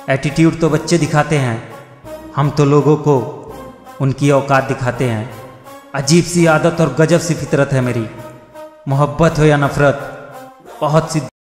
Attitude तो बच्चे दिखाते हैं, हम तो लोगों को उनकी औकात दिखाते हैं। अजीब सी आदत और गजब सी फितरत है मेरी, मोहब्बत हो या नफ़रत, बहुत सी